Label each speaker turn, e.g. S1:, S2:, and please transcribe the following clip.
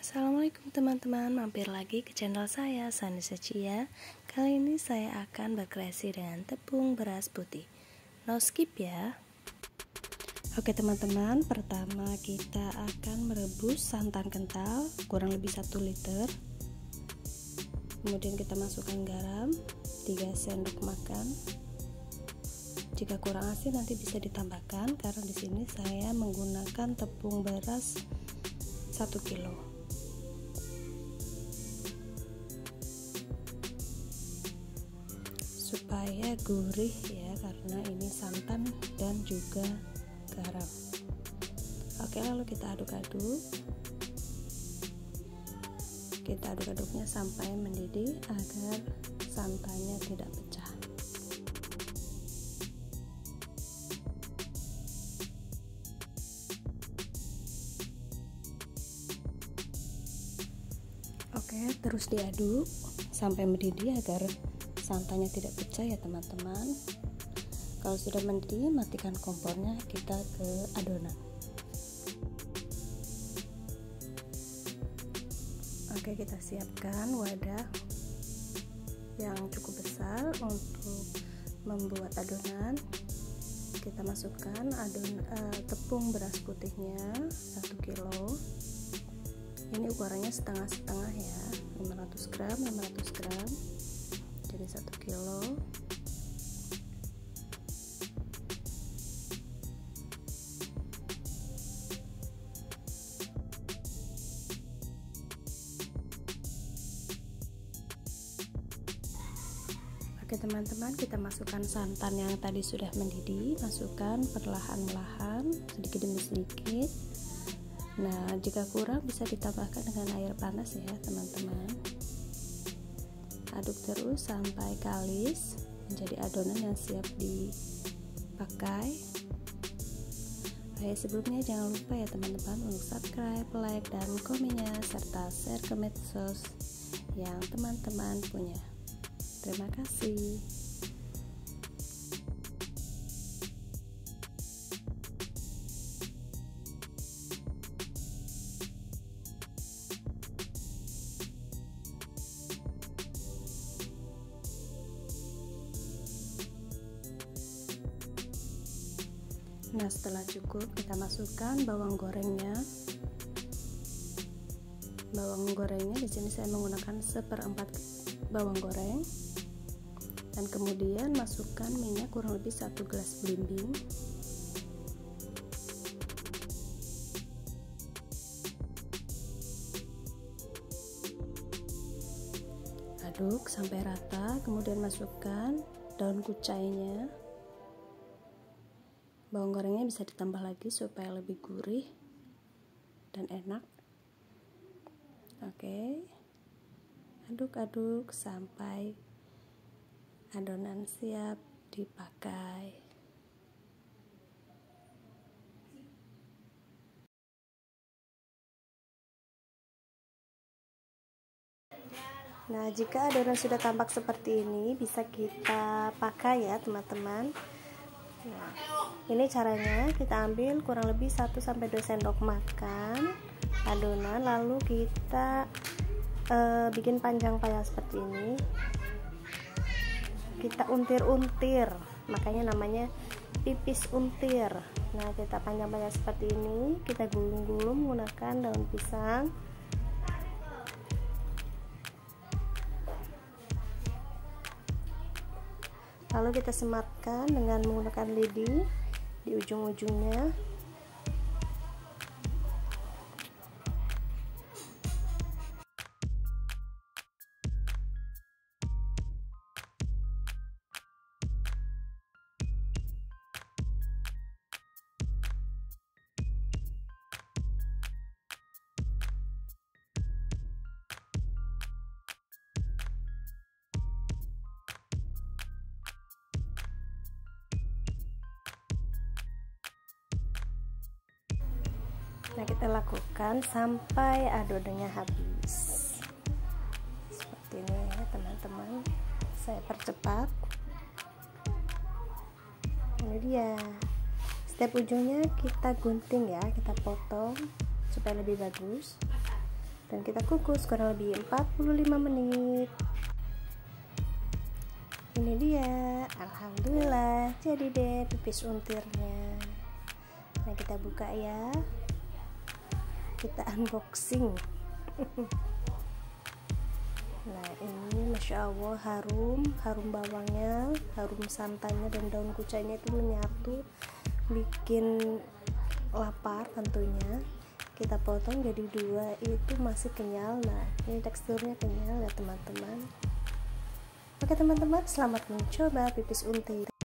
S1: Assalamualaikum teman-teman, mampir lagi ke channel saya, Sanisa Cia. Kali ini saya akan berkreasi dengan tepung beras putih. No skip ya. Oke teman-teman, pertama kita akan merebus santan kental kurang lebih 1 liter. Kemudian kita masukkan garam 3 sendok makan. Jika kurang asin nanti bisa ditambahkan, karena di sini saya menggunakan tepung beras 1 kilo. Supaya gurih ya, karena ini santan dan juga garam. Oke, lalu kita aduk-aduk. Kita aduk-aduknya sampai mendidih agar santannya tidak pecah. Oke, terus diaduk sampai mendidih agar santannya tidak pecah ya teman-teman. Kalau sudah mendidih, matikan kompornya, kita ke adonan. Oke, kita siapkan wadah yang cukup besar untuk membuat adonan. Kita masukkan tepung beras putihnya 1 kilo. Ini ukurannya setengah-setengah ya, 500 gram, jadi 1 kilo. Oke teman-teman, kita masukkan santan yang tadi sudah mendidih, masukkan perlahan-lahan, sedikit demi sedikit. Nah, jika kurang bisa ditambahkan dengan air panas ya teman-teman. Aduk terus sampai kalis menjadi adonan yang siap dipakai. Sebelumnya jangan lupa ya teman-teman untuk subscribe, like, dan komennya, serta share ke medsos yang teman-teman punya. Terima kasih. Nah, setelah cukup kita masukkan bawang gorengnya. Bawang gorengnya di sini saya menggunakan 1/4 bawang goreng. Dan kemudian masukkan minyak kurang lebih 1 gelas belimbing. Aduk sampai rata, kemudian masukkan daun kucainya. Bawang gorengnya bisa ditambah lagi supaya lebih gurih dan enak. Oke, aduk-aduk sampai adonan siap dipakai. Nah, jika adonan sudah tampak seperti ini, bisa kita pakai ya teman-teman. Nah, ini caranya, kita ambil kurang lebih 1-2 sendok makan adonan, lalu kita bikin panjang-panjang seperti ini. Kita untir-untir, makanya namanya pipis untir. Nah, kita panjang-panjang seperti ini, kita gulung-gulung menggunakan daun pisang. Lalu kita sematkan dengan menggunakan lidi di ujung-ujungnya. Nah, kita lakukan sampai adonannya habis. Seperti ini ya teman-teman. Saya percepat. Ini dia. Setiap ujungnya kita gunting ya, kita potong supaya lebih bagus. dan kita kukus kurang lebih 45 menit. Ini dia, alhamdulillah jadi deh pipis untirnya. Nah, kita buka ya, kita unboxing. Nah, ini masya Allah harum bawangnya, harum santannya dan daun kucainya itu menyatu, bikin lapar tentunya. Kita potong jadi dua, itu masih kenyal. Nah, ini teksturnya kenyal ya teman-teman. Oke teman-teman, selamat mencoba pipis untir.